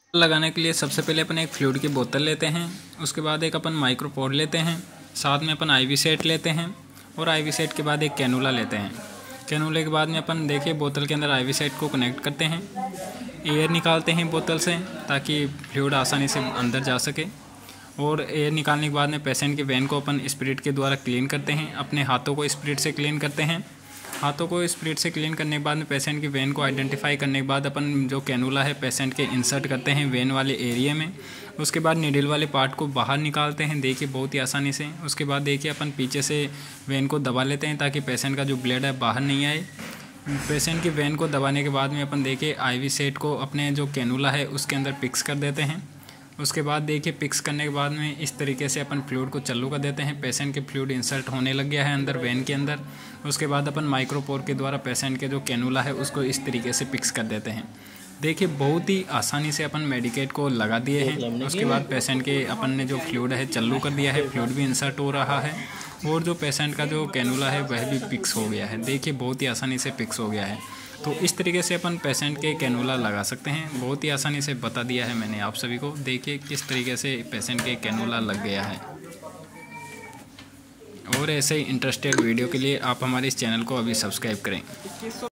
लगाने के लिए सबसे पहले अपन एक फ्लूइड की बोतल लेते हैं। उसके बाद एक अपन माइक्रोपोड लेते हैं, साथ में अपन आईवी सेट लेते हैं और आईवी सेट के बाद एक कैनुला लेते हैं। कैनुले के बाद में अपन देखिए बोतल के अंदर आईवी सेट को कनेक्ट करते हैं, एयर निकालते हैं बोतल से ताकि फ्लूइड आसानी से अंदर जा सके। और एयर निकालने के बाद में पेशेंट के वेन को अपन स्पिरिट के द्वारा क्लीन करते हैं। अपने हाथों को स्पिरिट से क्लीन करते हैं। हाथों को स्पिरिट से क्लीन करने के बाद में पेशेंट की वेन को आइडेंटिफाई करने के बाद अपन जो कैनुला है पेशेंट के इंसर्ट करते हैं वेन वाले एरिया में। उसके बाद नीडल वाले पार्ट को बाहर निकालते हैं, देखिए बहुत ही आसानी से। उसके बाद देखिए अपन पीछे से वेन को दबा लेते हैं ताकि पेशेंट का जो ब्लड है बाहर नहीं आए। पेशेंट की वेन को दबाने के बाद में अपन देखिए आईवी सेट को अपने जो कैनुला है उसके अंदर फिक्स कर देते हैं। उसके बाद देखिए फिक्स करने के बाद में इस तरीके से अपन फ्लूइड को चालू कर देते हैं। पेशेंट के फ्लूइड इंसर्ट होने लग गया है अंदर वेन के अंदर। उसके बाद अपन माइक्रोपोर के द्वारा पेशेंट के जो कैनुला है उसको इस तरीके से फिक्स कर देते हैं। देखिए बहुत ही आसानी से अपन मेडिकेट को लगा दिए हैं। उसके बाद पेशेंट के अपन ने जो फ्लूइड है चालू कर दिया है, फ्लूइड भी इंसर्ट हो रहा है और जो पेशेंट का जो कैनुला है वह भी फिक्स हो गया है। देखिए बहुत ही आसानी से फिक्स हो गया है। तो इस तरीके से अपन पेशेंट के कैनुला लगा सकते हैं। बहुत ही आसानी से बता दिया है मैंने आप सभी को। देखिए किस तरीके से पेशेंट के कैनुला लग गया है। और ऐसे ही इंटरेस्टेड वीडियो के लिए आप हमारे इस चैनल को अभी सब्सक्राइब करें।